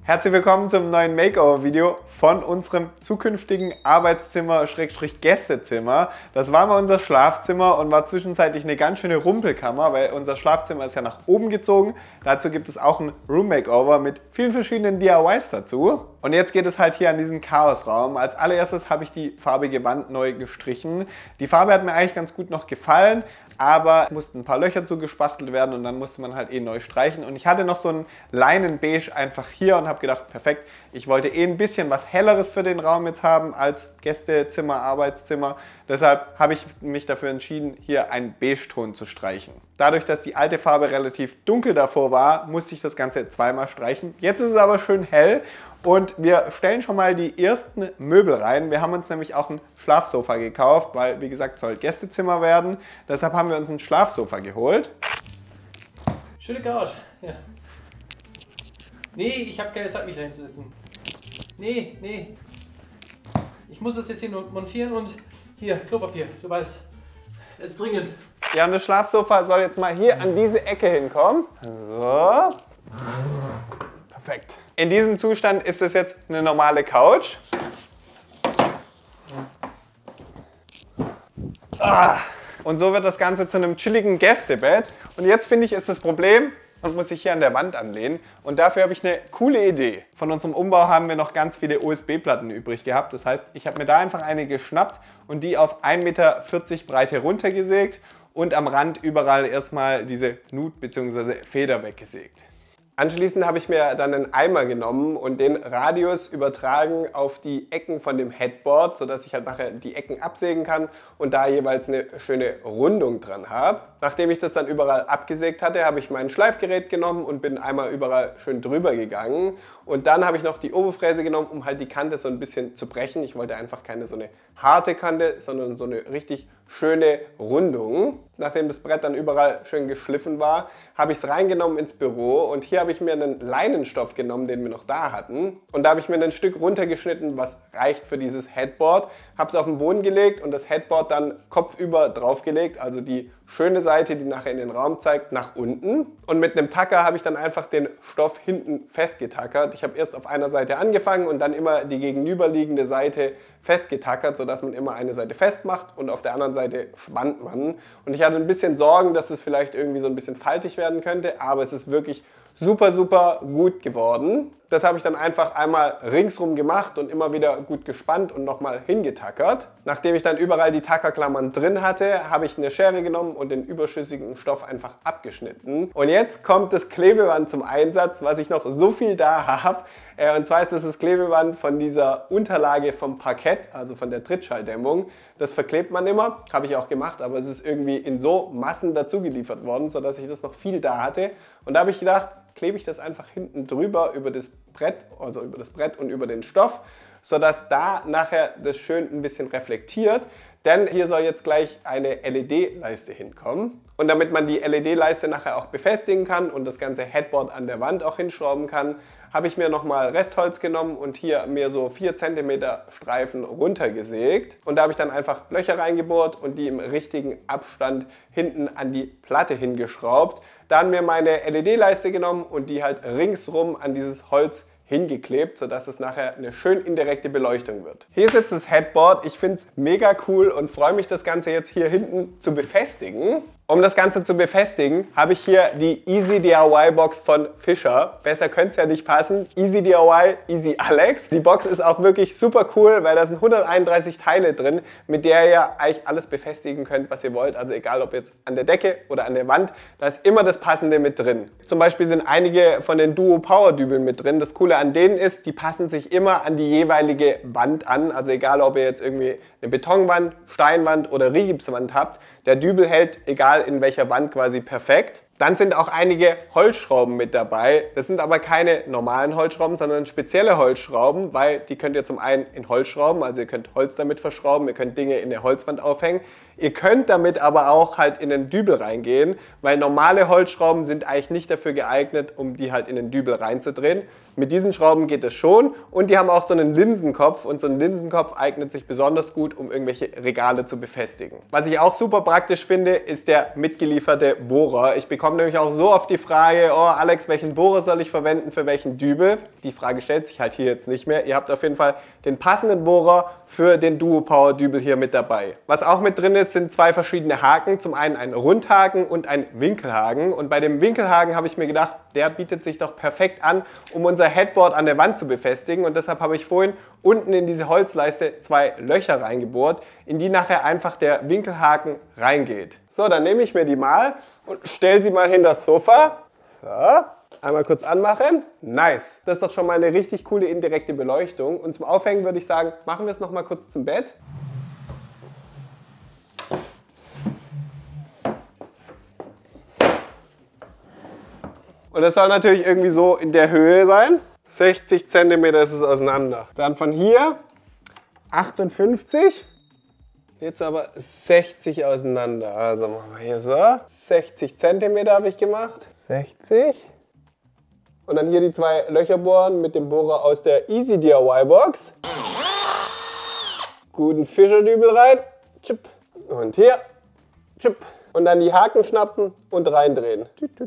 Herzlich willkommen zum neuen Makeover-Video von unserem zukünftigen Arbeitszimmer-Gästezimmer. Das war mal unser Schlafzimmer und war zwischenzeitlich eine ganz schöne Rumpelkammer, weil unser Schlafzimmer ist ja nach oben gezogen. Dazu gibt es auch ein Room-Makeover mit vielen verschiedenen DIYs dazu. Und jetzt geht es halt hier an diesen Chaosraum. Als allererstes habe ich die farbige Wand neu gestrichen. Die Farbe hat mir eigentlich ganz gut noch gefallen, aber es mussten ein paar Löcher zugespachtelt werden und dann musste man halt neu streichen. Und ich hatte noch so ein Leinenbeige einfach hier und habe gedacht, perfekt, ich wollte ein bisschen was Helleres für den Raum jetzt haben als Gästezimmer, Arbeitszimmer. Deshalb habe ich mich dafür entschieden, hier einen Beige-Ton zu streichen. Dadurch, dass die alte Farbe relativ dunkel davor war, musste ich das Ganze zweimal streichen. Jetzt ist es aber schön hell. Und wir stellen schon mal die ersten Möbel rein. Wir haben uns nämlich auch ein Schlafsofa gekauft, weil, wie gesagt, soll Gästezimmer werden. Deshalb haben wir uns ein Schlafsofa geholt. Schöne Couch. Ja. Nee, ich habe keine Zeit, mich da hinzusetzen. Nee. Ich muss das jetzt hier nur montieren und hier, Klopapier, du weißt, jetzt dringend. Ja, und das Schlafsofa soll jetzt mal hier an diese Ecke hinkommen. So. Perfekt. In diesem Zustand ist es jetzt eine normale Couch. Und so wird das Ganze zu einem chilligen Gästebett. Und jetzt finde ich, ist das Problem, man muss sich hier an der Wand anlehnen. Und dafür habe ich eine coole Idee. Von unserem Umbau haben wir noch ganz viele USB-Platten übrig gehabt. Das heißt, ich habe mir da einfach eine geschnappt und die auf 1,40 Meter Breite runtergesägt und am Rand überall erstmal diese Nut- bzw. Feder weggesägt. Anschließend habe ich mir dann einen Eimer genommen und den Radius übertragen auf die Ecken von dem Headboard, sodass ich halt nachher die Ecken absägen kann und da jeweils eine schöne Rundung dran habe. Nachdem ich das dann überall abgesägt hatte, habe ich mein Schleifgerät genommen und bin einmal überall schön drüber gegangen. Und dann habe ich noch die Oberfräse genommen, um halt die Kante so ein bisschen zu brechen. Ich wollte einfach keine so eine harte Kante, sondern so eine richtig schöne Rundung. Nachdem das Brett dann überall schön geschliffen war, habe ich es reingenommen ins Büro und hier habe ich mir einen Leinenstoff genommen, den wir noch da hatten. Und da habe ich mir ein Stück runtergeschnitten, was reicht für dieses Headboard. Habe es auf den Boden gelegt und das Headboard dann kopfüber draufgelegt, also die schöne Seite, die nachher in den Raum zeigt, nach unten. Und mit einem Tacker habe ich dann einfach den Stoff hinten festgetackert. Ich habe erst auf einer Seite angefangen und dann immer die gegenüberliegende Seite festgetackert, sodass man immer eine Seite festmacht und auf der anderen Seite spannt man. Und ich hatte ein bisschen Sorgen, dass es vielleicht irgendwie so ein bisschen faltig werden könnte, aber es ist wirklich super gut geworden. Das habe ich dann einfach einmal ringsrum gemacht und immer wieder gut gespannt und nochmal hingetackert. Nachdem ich dann überall die Tackerklammern drin hatte, habe ich eine Schere genommen und den überschüssigen Stoff einfach abgeschnitten. Und jetzt kommt das Klebeband zum Einsatz, was ich noch so viel da habe. Und zwar ist das Klebeband von dieser Unterlage vom Parkett, also von der Trittschalldämmung. Das verklebt man immer, habe ich auch gemacht, aber es ist irgendwie in so Massen dazu geliefert worden, sodass ich das noch viel da hatte. Und da habe ich gedacht, klebe ich das einfach hinten drüber über das Brett, also über das Brett und über den Stoff, sodass da nachher das schön ein bisschen reflektiert. Denn hier soll jetzt gleich eine LED-Leiste hinkommen. Und damit man die LED-Leiste nachher auch befestigen kann und das ganze Headboard an der Wand auch hinschrauben kann, habe ich mir nochmal Restholz genommen und hier mir so 4 cm Streifen runtergesägt. Und da habe ich dann einfach Löcher reingebohrt und die im richtigen Abstand hinten an die Platte hingeschraubt. Dann mir meine LED-Leiste genommen und die halt ringsrum an dieses Holz hingeklebt, sodass es nachher eine schön indirekte Beleuchtung wird. Hier ist jetzt das Headboard. Ich finde es mega cool und freue mich, das Ganze jetzt hier hinten zu befestigen. Um das Ganze zu befestigen, habe ich hier die Easy DIY Box von Fischer. Besser könnte es ja nicht passen. Easy DIY, Easy Alex. Die Box ist auch wirklich super cool, weil da sind 131 Teile drin, mit der ihr eigentlich alles befestigen könnt, was ihr wollt. Also egal, ob jetzt an der Decke oder an der Wand, da ist immer das Passende mit drin. Zum Beispiel sind einige von den Duo Power Dübeln mit drin. Das Coole an denen ist, die passen sich immer an die jeweilige Wand an. Also egal, ob ihr jetzt irgendwie eine Betonwand, Steinwand oder Rigipswand habt, der Dübel hält, egal in welcher Wand, quasi perfekt. Dann sind auch einige Holzschrauben mit dabei. Das sind aber keine normalen Holzschrauben, sondern spezielle Holzschrauben, weil die könnt ihr zum einen in Holz schrauben, also ihr könnt Holz damit verschrauben, ihr könnt Dinge in der Holzwand aufhängen. Ihr könnt damit aber auch halt in den Dübel reingehen, weil normale Holzschrauben sind eigentlich nicht dafür geeignet, um die halt in den Dübel reinzudrehen. Mit diesen Schrauben geht es schon und die haben auch so einen Linsenkopf und so ein Linsenkopf eignet sich besonders gut, um irgendwelche Regale zu befestigen. Was ich auch super praktisch finde, ist der mitgelieferte Bohrer. Ich bekomme nämlich auch so oft die Frage, oh Alex, welchen Bohrer soll ich verwenden für welchen Dübel? Die Frage stellt sich halt hier jetzt nicht mehr. Ihr habt auf jeden Fall den passenden Bohrer für den Duo Power Dübel hier mit dabei. Was auch mit drin ist, sind zwei verschiedene Haken. Zum einen ein Rundhaken und ein Winkelhaken. Und bei dem Winkelhaken habe ich mir gedacht, der bietet sich doch perfekt an, um unser Headboard an der Wand zu befestigen. Und deshalb habe ich vorhin unten in diese Holzleiste zwei Löcher reingebohrt, in die nachher einfach der Winkelhaken reingeht. So, dann nehme ich mir die mal und stelle sie mal hinter das Sofa. So. Einmal kurz anmachen. Nice. Das ist doch schon mal eine richtig coole indirekte Beleuchtung. Und zum Aufhängen würde ich sagen, machen wir es noch mal kurz zum Bett. Und das soll natürlich irgendwie so in der Höhe sein. 60 cm ist es auseinander. Dann von hier 58. Jetzt aber 60 auseinander. Also machen wir hier so. 60 cm habe ich gemacht. 60. Und dann hier die zwei Löcher bohren mit dem Bohrer aus der Easy DIY Box. Guten Fischerdübel rein. Und hier. Und dann die Haken schnappen und reindrehen.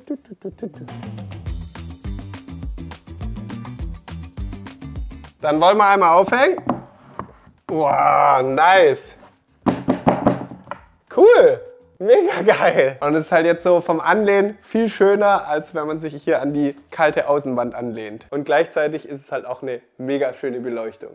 Dann wollen wir einmal aufhängen. Wow, nice. Cool. Mega geil. Und es ist halt jetzt so vom Anlehnen viel schöner, als wenn man sich hier an die kalte Außenwand anlehnt. Und gleichzeitig ist es halt auch eine mega schöne Beleuchtung.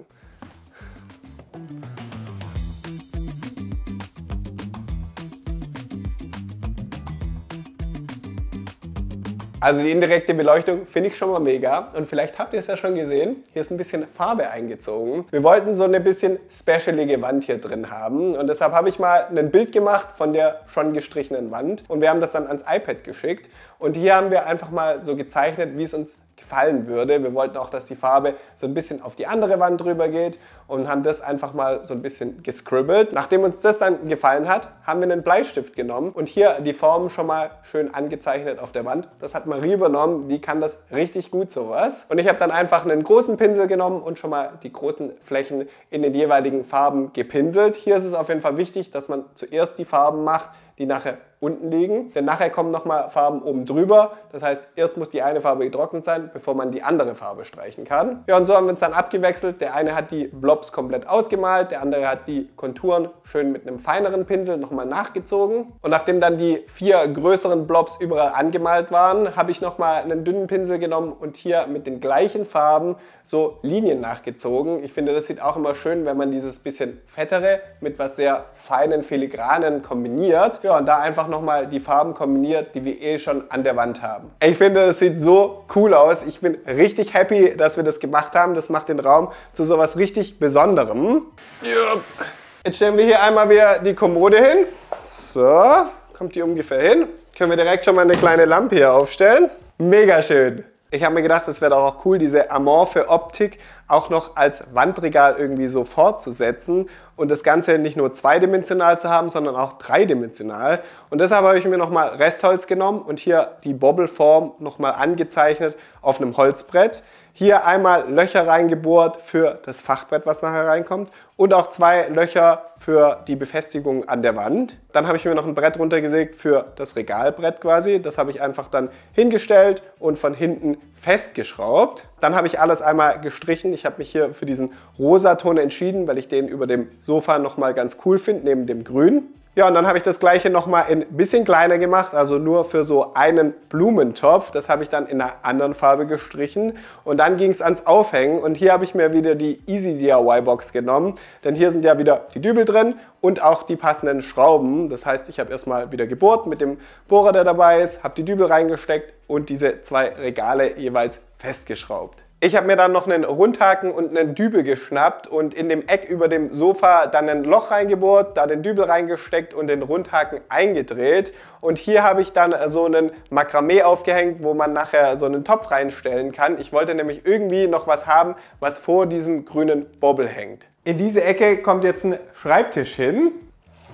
Also die indirekte Beleuchtung finde ich schon mal mega und vielleicht habt ihr es ja schon gesehen, hier ist ein bisschen Farbe eingezogen. Wir wollten so eine bisschen specialige Wand hier drin haben und deshalb habe ich mal ein Bild gemacht von der schon gestrichenen Wand und wir haben das dann ans iPad geschickt und hier haben wir einfach mal so gezeichnet, wie es uns gefallen würde. Wir wollten auch, dass die Farbe so ein bisschen auf die andere Wand drüber geht und haben das einfach mal so ein bisschen gescribbelt. Nachdem uns das dann gefallen hat, haben wir einen Bleistift genommen und hier die Formen schon mal schön angezeichnet auf der Wand. Das hat Marie übernommen, die kann das richtig gut sowas. Und ich habe dann einfach einen großen Pinsel genommen und schon mal die großen Flächen in den jeweiligen Farben gepinselt. Hier ist es auf jeden Fall wichtig, dass man zuerst die Farben macht, die nachher unten liegen, denn nachher kommen nochmal Farben oben drüber. Das heißt, erst muss die eine Farbe getrocknet sein, bevor man die andere Farbe streichen kann. Ja, und so haben wir uns dann abgewechselt. Der eine hat die Blobs komplett ausgemalt, der andere hat die Konturen schön mit einem feineren Pinsel nochmal nachgezogen. Und nachdem dann die 4 größeren Blobs überall angemalt waren, habe ich nochmal einen dünnen Pinsel genommen und hier mit den gleichen Farben so Linien nachgezogen. Ich finde, das sieht auch immer schön, wenn man dieses bisschen fettere mit was sehr feinen Filigranen kombiniert. Ja, und da einfach nochmal die Farben kombiniert, die wir eh schon an der Wand haben. Ich finde, das sieht so cool aus. Ich bin richtig happy, dass wir das gemacht haben. Das macht den Raum zu sowas richtig Besonderem. Ja. Jetzt stellen wir hier einmal wieder die Kommode hin. So, kommt die ungefähr hin. Können wir direkt schon mal eine kleine Lampe hier aufstellen. Mega schön. Ich habe mir gedacht, es wäre doch auch cool, diese amorphe Optik auch noch als Wandregal irgendwie so fortzusetzen und das Ganze nicht nur zweidimensional zu haben, sondern auch dreidimensional. Und deshalb habe ich mir nochmal Restholz genommen und hier die Bobbleform nochmal angezeichnet auf einem Holzbrett. Hier einmal Löcher reingebohrt für das Fachbrett, was nachher reinkommt und auch 2 Löcher für die Befestigung an der Wand. Dann habe ich mir noch ein Brett runtergesägt für das Regalbrett quasi. Das habe ich einfach dann hingestellt und von hinten festgeschraubt. Dann habe ich alles einmal gestrichen. Ich habe mich hier für diesen Rosaton entschieden, weil ich den über dem Sofa nochmal ganz cool finde, neben dem Grün. Ja, und dann habe ich das gleiche nochmal ein bisschen kleiner gemacht, also nur für so einen Blumentopf. Das habe ich dann in einer anderen Farbe gestrichen. Und dann ging es ans Aufhängen. Und hier habe ich mir wieder die Easy DIY Box genommen. Denn hier sind ja wieder die Dübel drin und auch die passenden Schrauben. Das heißt, ich habe erstmal wieder gebohrt mit dem Bohrer, der dabei ist, habe die Dübel reingesteckt und diese 2 Regale jeweils festgeschraubt. Ich habe mir dann noch einen Rundhaken und einen Dübel geschnappt und in dem Eck über dem Sofa dann ein Loch reingebohrt, da den Dübel reingesteckt und den Rundhaken eingedreht. Und hier habe ich dann so einen Makramee aufgehängt, wo man nachher so einen Topf reinstellen kann. Ich wollte nämlich irgendwie noch was haben, was vor diesem grünen Bobble hängt. In diese Ecke kommt jetzt ein Schreibtisch hin.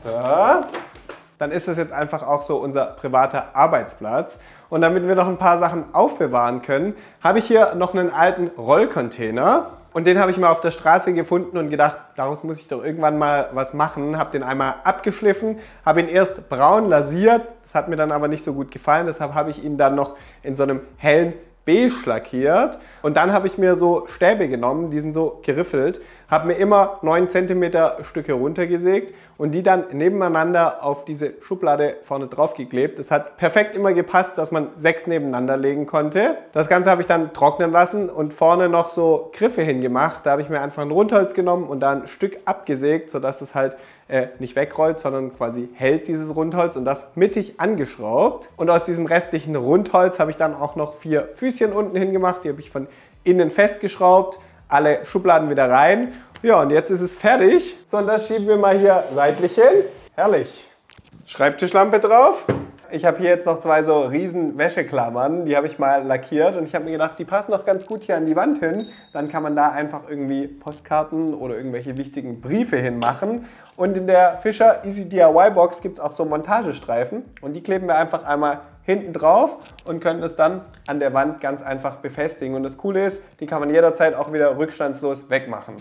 So. Dann ist das jetzt einfach auch so unser privater Arbeitsplatz. Und damit wir noch ein paar Sachen aufbewahren können, habe ich hier noch einen alten Rollcontainer. Und den habe ich mal auf der Straße gefunden und gedacht, daraus muss ich doch irgendwann mal was machen. Habe den einmal abgeschliffen, habe ihn erst braun lasiert. Das hat mir dann aber nicht so gut gefallen. Deshalb habe ich ihn dann noch in so einem hellen beige lackiert. Und dann habe ich mir so Stäbe genommen, die sind so geriffelt, habe mir immer 9 cm Stücke runtergesägt und die dann nebeneinander auf diese Schublade vorne drauf geklebt. Das hat perfekt immer gepasst, dass man 6 nebeneinander legen konnte. Das Ganze habe ich dann trocknen lassen und vorne noch so Griffe hingemacht. Da habe ich mir einfach ein Rundholz genommen und da ein Stück abgesägt, sodass es halt nicht wegrollt, sondern quasi hält dieses Rundholz und das mittig angeschraubt. Und aus diesem restlichen Rundholz habe ich dann auch noch 4 Füßchen unten hingemacht. Die habe ich von innen festgeschraubt, alle Schubladen wieder rein. Ja, und jetzt ist es fertig. So, und das schieben wir mal hier seitlich hin. Herrlich. Schreibtischlampe drauf. Ich habe hier jetzt noch 2 so riesen Wäscheklammern, die habe ich mal lackiert und ich habe mir gedacht, die passen noch ganz gut hier an die Wand hin. Dann kann man da einfach irgendwie Postkarten oder irgendwelche wichtigen Briefe hinmachen. Und in der Fischer Easy DIY Box gibt es auch so Montagestreifen und die kleben wir einfach einmal hinten drauf und können es dann an der Wand ganz einfach befestigen. Und das Coole ist, die kann man jederzeit auch wieder rückstandslos wegmachen.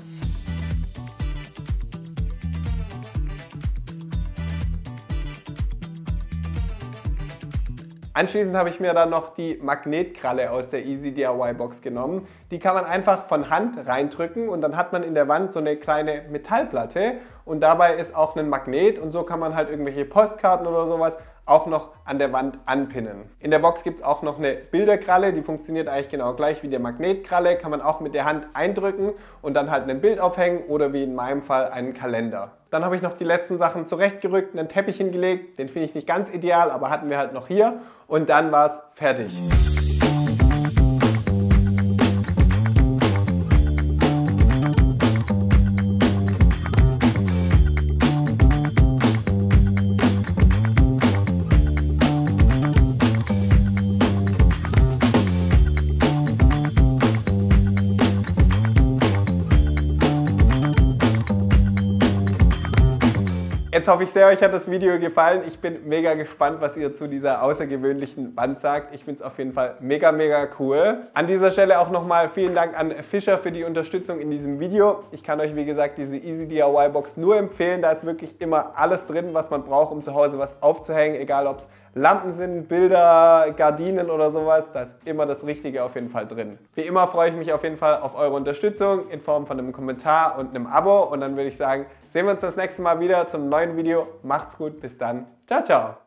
Anschließend habe ich mir dann noch die Magnetkralle aus der Easy DIY Box genommen. Die kann man einfach von Hand reindrücken und dann hat man in der Wand so eine kleine Metallplatte und dabei ist auch ein Magnet und so kann man halt irgendwelche Postkarten oder sowas auch noch an der Wand anpinnen. In der Box gibt es auch noch eine Bilderkralle, die funktioniert eigentlich genau gleich wie die Magnetkralle, kann man auch mit der Hand eindrücken und dann halt ein Bild aufhängen oder wie in meinem Fall einen Kalender. Dann habe ich noch die letzten Sachen zurechtgerückt, einen Teppich hingelegt, den finde ich nicht ganz ideal, aber hatten wir halt noch hier und dann war es fertig. Jetzt hoffe ich sehr, euch hat das Video gefallen. Ich bin mega gespannt, was ihr zu dieser außergewöhnlichen Wand sagt. Ich finde es auf jeden Fall mega, mega cool. An dieser Stelle auch nochmal vielen Dank an Fischer für die Unterstützung in diesem Video. Ich kann euch, wie gesagt, diese Easy DIY Box nur empfehlen. Da ist wirklich immer alles drin, was man braucht, um zu Hause was aufzuhängen. Egal, ob es Lampen sind, Bilder, Gardinen oder sowas. Da ist immer das Richtige auf jeden Fall drin. Wie immer freue ich mich auf jeden Fall auf eure Unterstützung in Form von einem Kommentar und einem Abo. Und dann würde ich sagen, sehen wir uns das nächste Mal wieder zum neuen Video. Macht's gut, bis dann. Ciao, ciao.